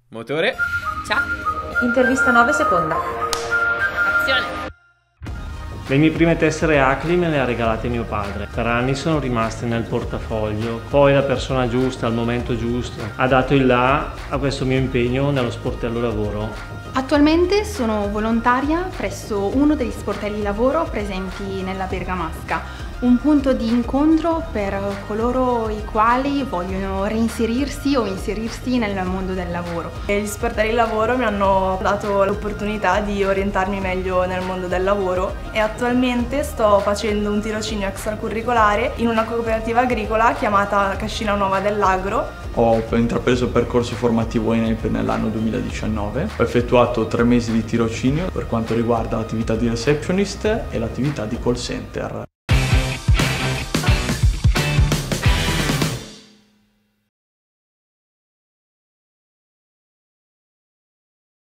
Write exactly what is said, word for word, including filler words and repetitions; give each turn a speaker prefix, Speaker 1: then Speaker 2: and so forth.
Speaker 1: Motore.
Speaker 2: Ciao.
Speaker 3: Intervista nove seconda.
Speaker 2: Azione.
Speaker 4: Le mie prime tessere Acli me le ha regalate mio padre. Per anni sono rimaste nel portafoglio. Poi la persona giusta al momento giusto ha dato il là a questo mio impegno nello sportello lavoro.
Speaker 5: Attualmente sono volontaria presso uno degli sportelli lavoro presenti nella Bergamasca, un punto di incontro per coloro i quali vogliono reinserirsi o inserirsi nel mondo del lavoro.
Speaker 6: Gli sportelli lavoro mi hanno dato l'opportunità di orientarmi meglio nel mondo del lavoro e attualmente sto facendo un tirocinio extracurricolare in una cooperativa agricola chiamata Cascina Nuova dell'Agro.
Speaker 7: Ho intrapreso il percorso formativo E N E P nell'anno duemiladiciannove, ho effettuato tre mesi di tirocinio per quanto riguarda l'attività di receptionist e l'attività di call center.